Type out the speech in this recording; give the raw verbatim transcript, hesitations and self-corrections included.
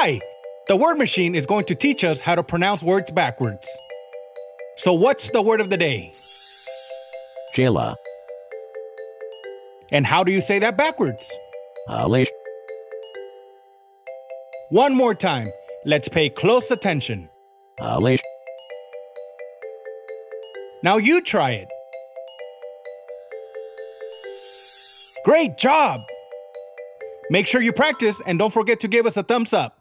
Hi! The word machine is going to teach us how to pronounce words backwards. So what's the word of the day? JAYLA. And how do you say that backwards? Alish. One more time. Let's pay close attention. Alish. Now you try it. Great job! Make sure you practice and don't forget to give us a thumbs up.